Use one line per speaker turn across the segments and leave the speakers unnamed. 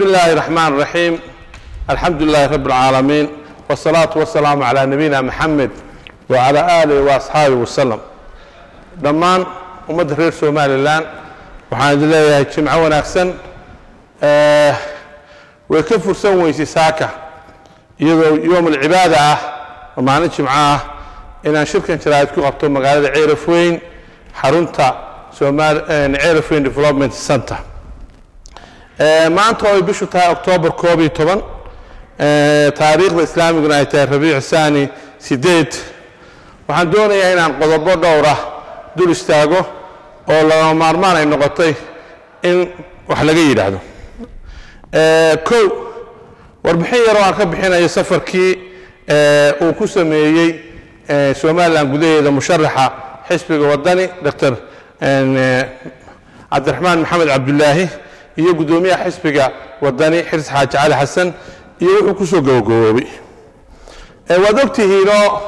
بسم الله الرحمن الرحيم. الحمد لله رب العالمين، والصلاة والسلام على نبينا محمد وعلى آله وأصحابه وسلم. دمان ومد رير سوماليلاند waxaan idin leeyahay jimco wanaagsan way ka fursan weysay saaka iyadoo yoom cibaada ah maalin jimco ah inaan shirkan jaraa'id ku qabto magaalada Ceerafweyn xarunta Ceerafweyn Development Center. maanta oo bishu tahay October 12 taariikhda islaamiguna ay tahay Rabiic Saani 8 waxaan doonayaa inaan qodobo dhowr ah dul istaago oo lama maarmaan ay noqotay in wax laga yiraahdo. kow warbixin yar oo aan ka bixinayo safarkii uu ku sameeyay Soomaaliland gudaheeda musharaxa xisbiga wadani Dr. Cabdiraxmaan Maxamed Cabdullaahi iyo gudoomiyaha xisbiga wadani Xirs Xaaji Cali Xasan iyo wuxuu ku soo gowgoobay waad ogtihiin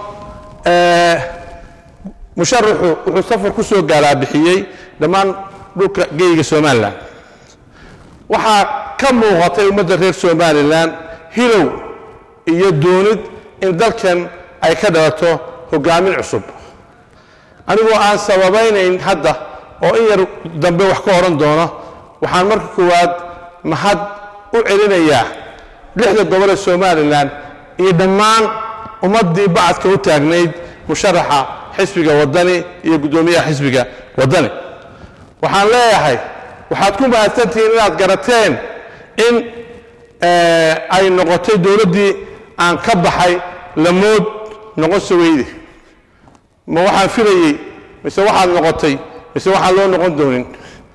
musharaxu wuxuu safar ku soo gaalaa bixiyay dhamaan dhulka geeyga Soomaaliland waxa ka muuqatay ummadda reer Soomaaliland hilow iyo doonid in dalkan ay ka dhalato hogaamin cusub anigoo aan sababaynayn hadda oo in yar dambe wax ka oran doono waxaan marka koowaad mahad u celinayaa lixda gobol ee Soomaaliland iyo dhammaan ummadii bacadka u taagnayd musharaxa xisbiga wadani iyo gudoomiyaha xisbiga wadani waxaan leeyahay waxaad ku mahadsantihiin inaad garateen in ay noqotay dawladdii aan ka baxay lamood noqon saweydi ma waxaan filayay mise waxaad noqotay mise waxaan loo noqon doonin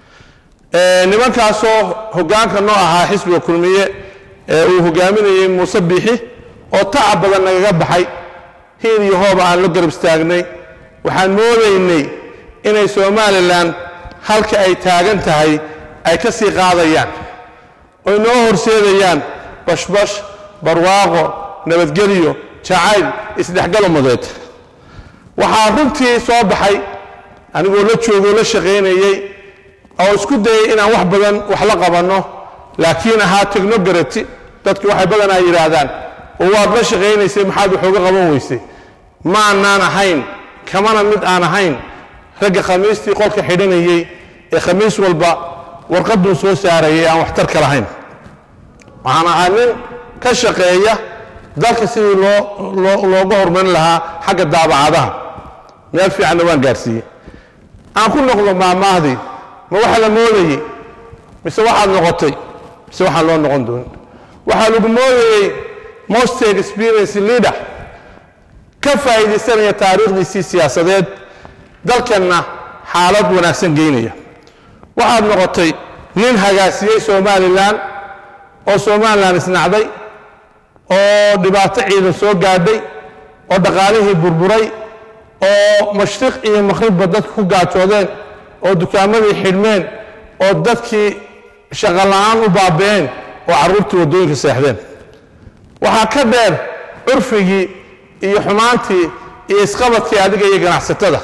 nimankaasoo hoggaanka noo ahaa xisbiga kulmiye uu hogaaminayay Muuse Biixi oo tacab badan nagaga baxay hiil iyo hooba aan la garab istaagnay waxaan moodaynay inay Soomaaliland halka ay taagan tahay ay ka sii qaadayaan oo noo horseedayaan bashbash barwaaqo nabadgelyo jacayl isdhexgal umadeed waxaa runtii soo baxay anigoo la joogo la shaqeynayay oo isku dayay inaan wax badan wax la qabano laakiin ahaa technocracy dadku waxay badan ay yiraahdaan oo waad la shaqeynaysay maxaad wax uga qaban weysay ma aanan ahayn kamana mid aan ahayn ragga khamiistii qolka xidhanayay ee khamiis walba warqadu soo saarayay aan wax tar ka lahayn waxaan ahaa nin ka shaqeeya dalka sidii looga hormarin lahaa xagga daabacadaha meel fiican waan gaarsiiyay aan ku noqdo maamahdii ma waxa la moodayay mise waxaad noqotay mise waxaan loo noqon doonin waxaa lagu moodayay most experienced leader ka faa'iideysanaya taariikhdiisii siyaasadeed dalkanna xaalad wanaagsan geynaya waxaad noqotay nin hagaasiyay Soomaaliland oo Soomaaliland isnacday oo dhibaato ciidan soo gaadhay oo dhaqaalihii burburay oo mashriq iyo maghribba dadku ku gaajoodeen oo dukaamadii xidhmeen oo dadkii shaqo la'aan u baabeen oo carruurtii wadooyinka seexdeen waxaa ka dheer curfigii iyo xumaantii iyo isqabadkii adiga iyo ganacsatada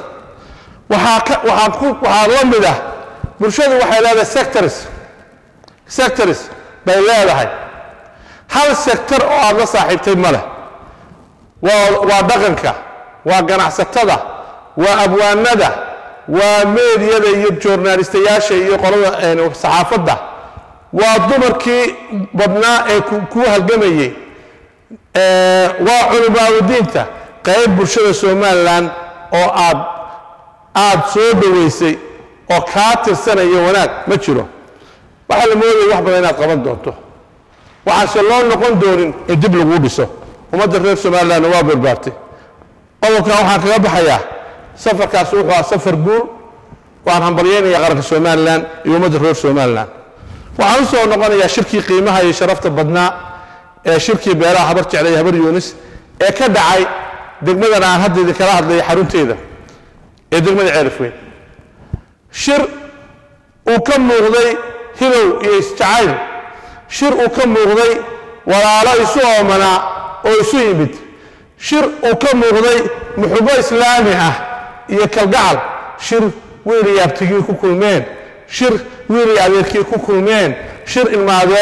waxaa la mid ah bulshadu waxay leedahay sectors bay leedahay hal sector oo aad la saaxiibtay ma leh waa dhaqanka waa ganacsatada waa abwaanada waa meediyada iyo journalistayaasha iyo qolada saxaafadda waa dumarkii badnaa ee ku halgamayay waa culimaadiinta qayb bulshada Soomaaliland oo aad soo dhaweysay oo ka tirsanaya wanaag ma jiro waxa la mooday wax badan inaad qaban doonto waxa loo noqon doonin in dib lagu dhiso ummadda reer Soomaaliland waa barbaartay qodobka waxaan kaga baxayaa safarkaas wuxuu ahaa safar guul waan hambalyeynaya qaranka Soomaaliland iyo ummadda reer Soomaaliland waxaan soo noqonayaa shirkii qiimaha iyo sharafta badnaa ee shirkii beeraha habar jeclay habar Yunis ee ka dhacay degmada aan hadda kala hadlay xarunteeda ee degmada Ceerafweyn shir uu ka muuqday hilow iyo isjacayl shir uu ka muuqday walaalo isu oomana oo isu yimid shir uu ka muuqday muxubo islaami ah iyo kalgacal shir wiil yaabtigii ku kulmeen shir wiil adeerkii ku kulmeen shir ilmaadeer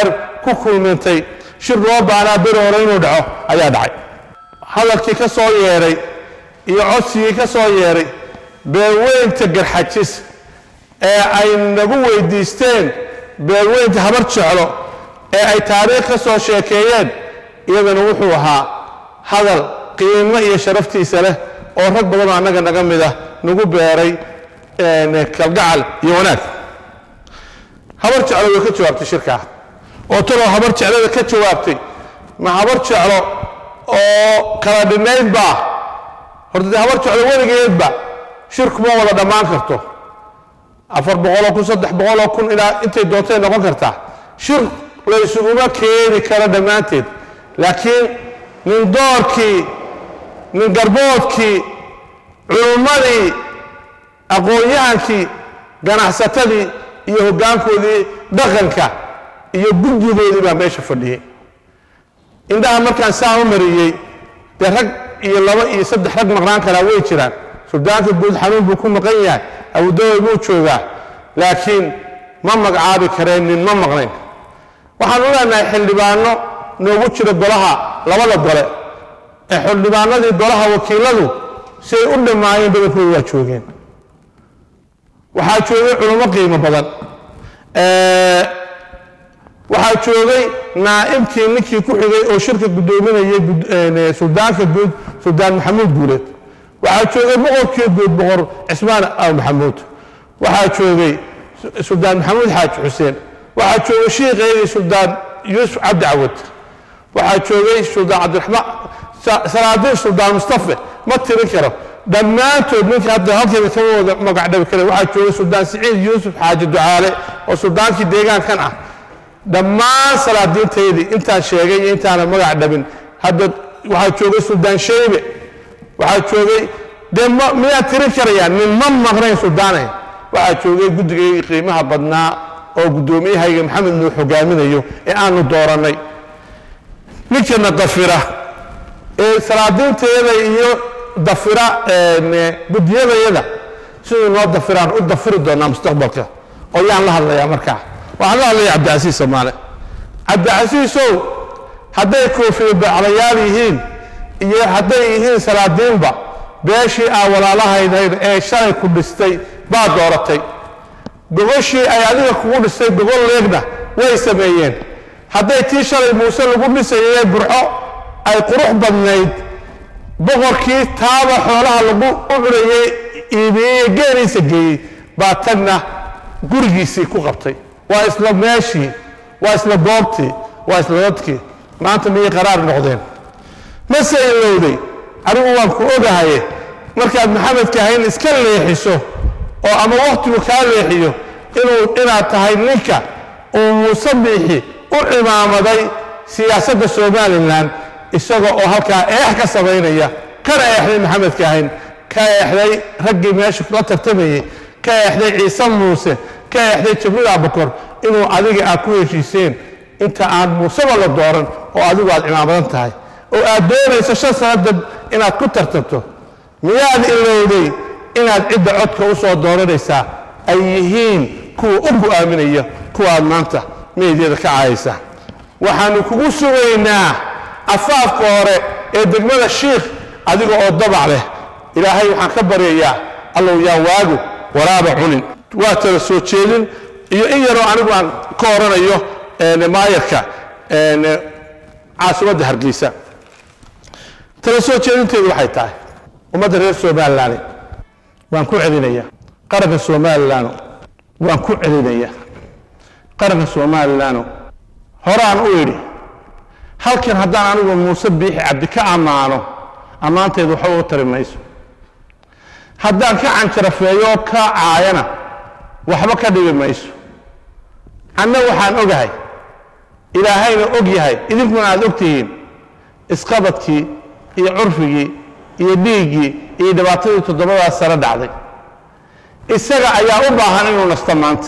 ku kulmintay shir loo baahnaa beri hore inuu dhaco ayaa dhacay hadalkii ka soo yeeray iyo codsigii ka soo yeeray beelweynta garxajis ee ay nagu weydiisteen beelweynta habar jeclo ee ay taariikh ka soo sheekeeyeen iyadana wuxuu ahaa hadal qiimo iyo sharaftiisa leh oo rag badan oo annaga naga mid ah nagu beeray kalgacal iyo wanaag habar jeclo way ka jawaabtay shirkaa oo taloo habar jeclada ka jawaabtay ma habar jeclo oo kala dhinaydba horta dee habar jeclo weligeedba shirku ma wada dhammaan karto 400 kun 300 kun ilaa intay doontay noqon kartaa shir la isuguma keeni karo dhammaanteed laakiin nin doorkii nin garboodkii culummadii aqoon-yahankii ganacsatadii iyo hoggaankoodii dhaqanka iyo guddigoodii baa meesha fadhiyey indhaha markaan saa u mariyey dee rag iyo 2 iyo 3 rag maqnaan karaa way jiraan suldaanka guud xanuun buu ku maqan yahay abudawey buu joogaa laakiin ma magacaabi kareen nin ma maqnayn waxaan u leenahay xildhibaano noogu jira golaha labada gole ee xildhibaanadii golaha wakiiladu si ay u dhammaayeen badankooda waa joogeen waxaa joogay culummo qiimo badan waxaa joogay naa'ibkii ninkii ku xigay oo shirka guddoominayay suldaanka guud suldaan maxamuud guuleed waxaa joogay boqorkii guud boqor cismaan aw maxamuud waxaa joogay suldaan maxamuud xaaji xuseen waxaa joogay shiikheedii suldaan yuusuf cabdi cawad waxaa joogay suldaan cabdiraxmaan salaadiin suldaan mustafe ma tirin karo dhammaantood ninka hadda halkeeda kama wada magac dhabi kare waxaa joogay suldaan siciid yuusuf xaaji ducaale oo suldaankii deegaankan ah dhammaan salaadiinteedii intaan sheegay iyo intaanan magac dhabin hadda waxaa joogay suldaan shaybe waxaa joogay dee miyaad tirin karayaan nin ma maqnayn suldaanayn waxaa joogay guddigaygii qiimaha badnaa oo guddoomiyahayga maxamed nuux hogaaminayo ee aanu doorannay ninkana dafira ee salaadiinteeda iyo dafira guddiyadayada siduu noo dafiraan u dafiri doonaa mustaqbalka oo yaan la hadlayaa markaa waxaan la hadlaya cabdicasiis soomaale cabdicasiisow hadday koofiyo baclayaal yihiin iyo hadday yihiin salaadiinba beeshii aa walaalahaydayd ee shalay ku dhistay baa dooratay gogoshii ay adiga kugu dhistay gogol leegna way sameeyeen hadday tii shalay muuse lagu dhisayay burco ay qurux badnayd boqorkii taaba xoolaha lagu u cunayey iibiyey geeriisa geeyey baa tagna gurigiisii ku qabtay waa isla meeshii waa isla goobtii waa isla dadkii maanta miyay qaraar noqdeen mase ilowday anigu waan ku ogahaye markaad maxamedka ahayn iska leexiso oo ama wakhtigu kaa leexiyo inaad tahay ninka uu muuse biixi u cimaamaday siyaasadda somalilan isaga oo halkaa eex ka samaynaya kana eexday maxamedka ahayn ka eexday raggii meesha la tartamayey ka eexday ciise muuse ka eexday jibriil abukor inuu adiga aad ku heshiiseen inta aan muuseba la dooran oo adigu aad cimaamadan tahay oo aad doonayso 5 sanadad inaad ku tartanto miyaad ilowday inaad cidda codka u soo dooranaysaa ay yihiin kuwa u go'aaminaya kuwaad maanta meedyada ka caayaysa waxaanu kugu sugaynaa afaafka hore ee degmada shiikh adiga oo dabac leh ilaahay waxaan ka baryayaa allow yaa waagu waraaba cunin waa tala soo jeedin iyo in yaroo anigu aan ka oranayo maayarka caasimadda hargeysa tala soo jeedinteedu waxay tahay ummadda reer somalilan waan ku celinayaa qaranka somalilan waan ku celinayaa qaranka somalilan horaan u yidhi halkan haddaan anigu muuse biixi cabdi ka ammaano ammaanteedu waxba u tari mayso haddaan ka canjarafeeyo ka caayana waxba ka dhigi mayso anna waxaan ogahay ilaahayna og yahay idinkuna aad og tihiin isqabadkii iyo curfigii iyo dhiiggii iyo dhibaatadii 7 sano dhacday isaga ayaa u baahan inuu nasto maanta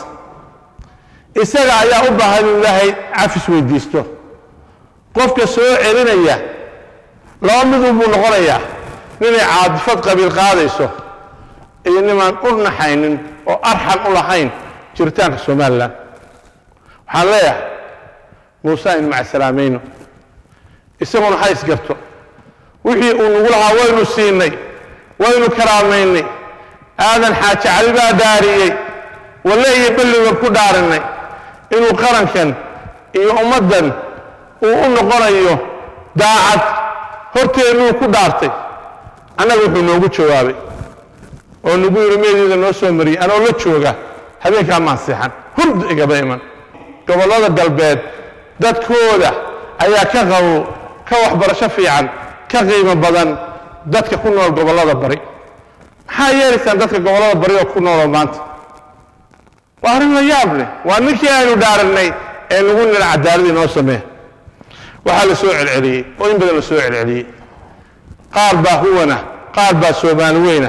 isaga ayaa u baahan inuu ilaahay cafis weydiisto qofka soo celinaya laba miduu buu noqonayaa ninay caadifad qabiil qaadayso iyo nimaan u naxaynin oo arxan u lahayn jiritaanka somalilan waxaan leeyahay muuse aynu macsalaameyno isaguna ha isgarto wixii uu nagu lahaa waynu siinay waynu karaamaynay aadan xaaji cali baa dhaariyey walle iyo balliga ku dhaarinay inuu qarankan iyo ummaddan uu u noqonayo daacad horteennuu ku dhaartay annaga wuxuu noogu jawaabay oo nagu yidhi meediida noo soo mariyey anoo la jooga habeenkaa maan seexan hurd igaba iman gobollada galbeed dadkooda ayaa ka qabo ka waxbarasho fiican ka qiimo badan dadka ku nool gobollada bari maxaa yeelaysaan dadka gobollada bari oo ku nooloo maanta waa arrin la yaab leh waa ninkii aynu dhaaranay ee nagu nila cadaalad inoo samee waxaa la soo celceliyey oo in badan la soo celceliyey qaar baa huwana qaar baa soomaali weyna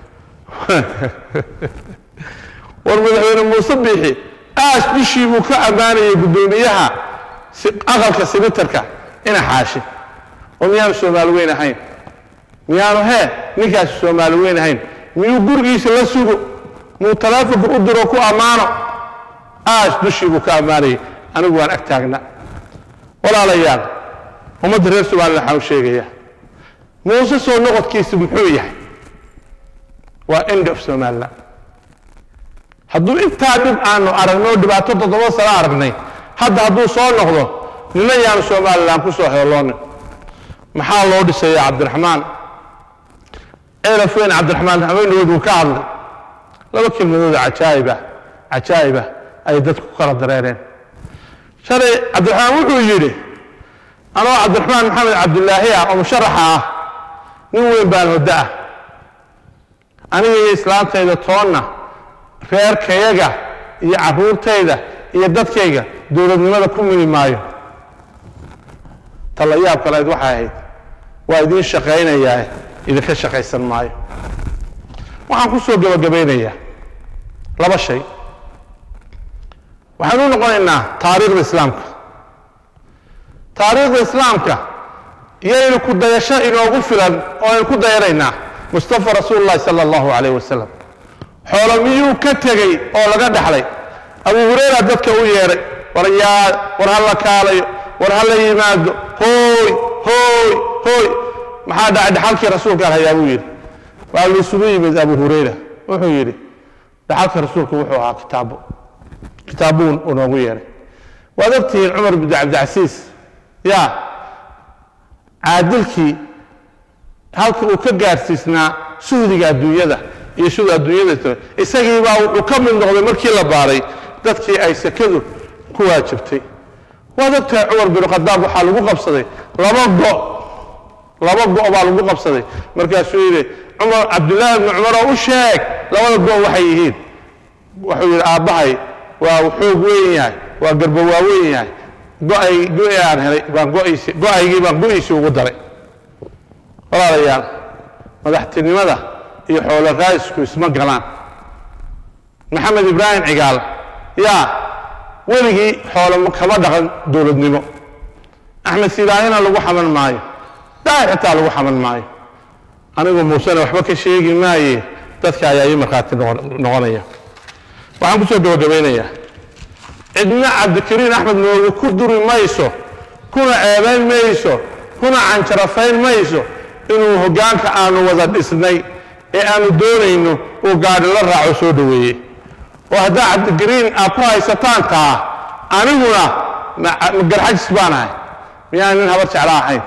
war madaxweyne muuse biixi aas bishii buu ka ammaanayay guddoomiyaha aqalka simitarka ina xaashi oo miyaanu soomaali weyn ahayn miyaanu ninkaasi soomaali weyn ahayn miyuu gurigiisa la sugo muu talaafonka u diro ku ammaano aas bishii buu ka ammaanayay anigu waan ag taagnaa walaalayaal ummadda reer somaliland waxaan u sheegayaa muuse soo noqodkiisa muxuu yahay waa end of somaliland hadduu intaa dhib aanu aragnoo dhibaato 7 sano aragnay hadda hadduu soo noqdo nina yaanu somaliland ku soo heeloonin maxaa loo dhisayaa cabdiraxmaan ceelafweyn cabdiraxmaan haweenadood uu ka hadlay laba kelmadood cajaa'iba ay dadku ku kala dareereen shalay cabdiraxmaan wuxuu yidhi anoo cabdiraxmaan maxamed cabdulaahi ah oo musharaxa ah nin weyn baan wadda ah aniga iyo islaantayda toonna reerkayaga iyo carruurtayda iyo dadkayga dowladnimada ku mili maayo ta la yaab kaleed waxay ahayd waa idiin shaqaynayaa idinka shaqaysan maayo waxaan ku soo gabagabaynayaa laba shay waxaan u noqonaynaa taariikhda islaamka iyaynu ku dayasho inoogu filan oo aynu ku dayanaynaa mustafa rasuulullahi sala allahu calayh wasalam xoolo miyuu ka tegey oo laga dhaxlay abu hurayra dadka u yeedhay war ha la kaalayo war ha la yimaado hooy maxaa dhacay dhaxalkii rasuulkaan hayaa buu yidhi waa la isugu yimid abu hurayra wuxuu yidhi dhaxalka rasuulku wuxuu ahaa kitaabuun uu noogu yeedhay waad ogtihiin cumar bin cabdicasiis yaa caadilkii halka uu ka gaarsiisnaa suhdiga adduunyada iyo sida adduunyada isagii baa wuxuu ka mid noqday markii la baaray dadkii ay sakadu ku waajibtay waad ogtahay cumar bin khadaab waxaa lagu qabsaday laba go' baa lagu qabsaday markaasuu yidhi cabdullaahi ibni cumar oo u sheeg labada go' waxay yihiin wuxuu yidhi aabbahay waa xoog weyn yahay waa garbo waaweyn yahay go' aan helay go'aygii baan go'iisii ugu daray walaalayaal madaxtinimada iyo xoolo raa'isku isma galaan maxamed ibraahim cigaal yaa weligii xoolo kama dhaqan dowladnimo axmed silaahina lagu xaman maayo daai xitaa lagu xaman maayo anigu muusena waxba ka sheegi maaye dadka ayaa ii markhaati noqonaya waxaan ku soo gabagabaynayaa cidna cabdikariin axmed noogu ku duri mayso kuna ceebayn mayso kuna canjarafayn mayso inuu hoggaanka aanu wada dhisnay ee aanu doonayno uu gaadhi la raaco soo dhoweeyey oo haddaa cabdikariin aad ku haysataan taa aniguna garxajis baan ahay miyaan nin habar jecla ahayn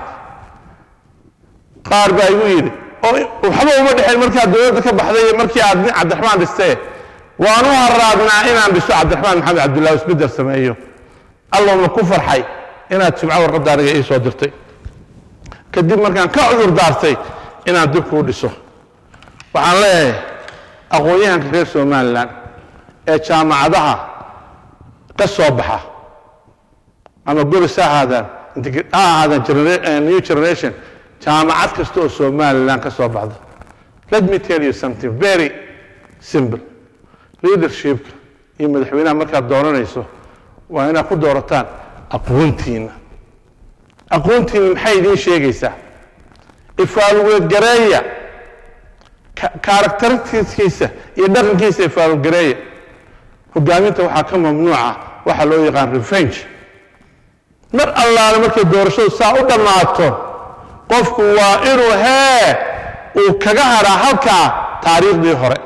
qaar baa igu yidhi oo waxba uma dhexayn markaad dowladda ka baxday iyo markii aad nin cabdiraxmaan dhistee waan u haraadnaa inaan dhiso cabdiraxmaan maxamed cabdullahi isbeddel sameeyo allowna ku farxay inaad jimco warqadda aniga ii soo dirtay kadib markaan ka cudur daartay inaan dib kuu dhiso waxaan leeyahay aqoon-yahanka reer somalilan ee jaamacadaha ka soo baxa ama golis ha ahaadaan new generation jaamacad kasta oo somalilan ka soo baxda let me tell you something very simple leadershipka iyo madaxweynaha markaad dooranayso waa inaad ku doorataan aqoontiina maxay idiin sheegaysaa ifaalugeed gareeya karakteristiskiisa iyo dhaqankiisa ifaalu gareeya hogaaminta waxaa ka mamnuuca waxa loo yaqaan revenge mar allaala markay doorashadu saa u dhammaato qofku waa inuu uu kaga haraa halkaa taariikhdii hore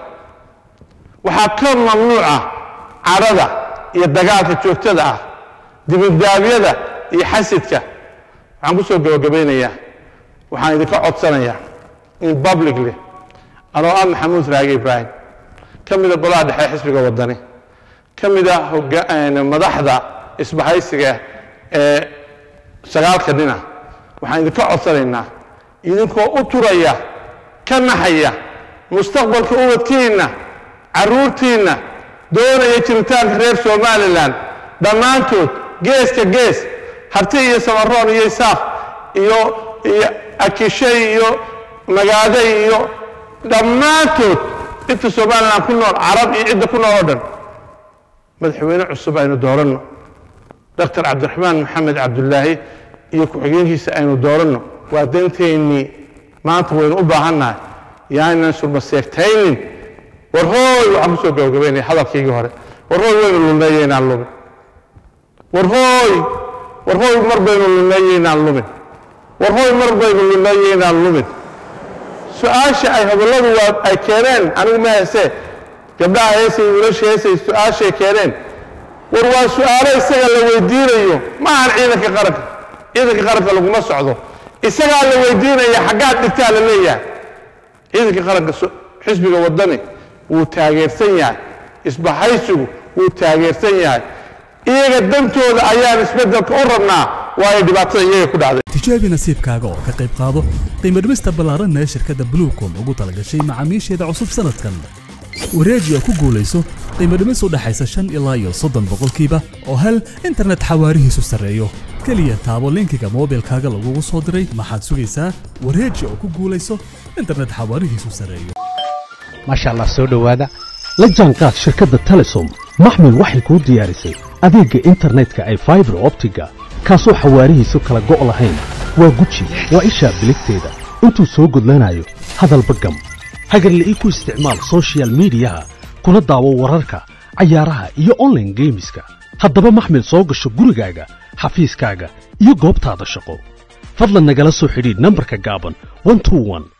waxaa ka mamnuuca carada iyo dagaalka joogtada ah dibindaabyada iyo xasidka waxaan ku soo gabagabaynayaa waxaan idinka codsanayaa in publicly anoo ah maxamuud raage ibraahim ka mida golaha dhexe xisbiga wadani ka mida madaxda isbahaysiga ee sagaalka dhina waxaan idinka codsanaynaa idinkoo u turaya ka naxaya mustaqbalka ubadkiinna carruurtiinna doonaya jiritaanka reer somalilan dhammaantood geeska gees harti iyo samaroon iyo isaaq iyo akishay iyo magaaday iyo dhammaantood inta somalilan ku nool carab iyo cidda ku nool oo dhan madaxweyne cusub aynu dooranno dr cabdiraxmaan maxamed cabdullaahi iyo ku-xigeenkiisa aynu dooranno waa danteennii maanta waynu u baahannahay yaanan surmaseegtaynin war hooy waxaan ku soo gabagabaynaya hadalkaygii hore war hooy waynu lulmeeyeynaan lumin war hooy mar baynu lulmeeyeynaan lumin war hooy mar baynu lulmeeyeynaan lumin su-aasha ay hadalladu ay keeneen anigu ma heesee gabdhaha heesay wiilasha heesay su-aashay keeneen war waa su-aalo isaga la weydiinayo ma ahan ciidanka qaranka laguma socdo isagaa la weydiinaya xaggaad dhigtaa la leeyahay ciidanka qaranka xisbiga wadani wuu taageersan yahay isbahaysigu wuu taageersan yahay iyaga dantooda ayaan isbeddelka u rabnaa waayo dhibaatada iyaga ku dhacday
tijaabi nasiibkaaga oo ka qayb qaado qiimo dhimista ballaaran ee shirkadda Bluecom ugu talagashay macaamiisheeda cusub sanadkan wareeji ku guulayso qiimo dhimis u dhaxaysa 5 ilaa 30% oo hel internet xawaarihiisu sareeyo kaliya taabo linkiga moobilkaaga lagugu soo diray maxaad sugaysaa wareeji ku guulayso internet xawaarihiisu sareeyo
maasha Allah soo dhawaada la jaanqaad shirkadda Telesom maxmil waxay ku diyaarisay adeega internetka ay fiber optiga kaasoo xawaarihiisu kala go' lahayn waa guji waa isha biligteeda intuu soo gudlanayo hadalba gam hagarle ku isticmaal social media kuna daawo wararka ciyaaraha iyo online gameska haddaba maxmil soo gasho gurigaaga xafiiskaaga iyo goobtaada shaqo fadlan nagala soo xidhiidh nambarka gaaban 121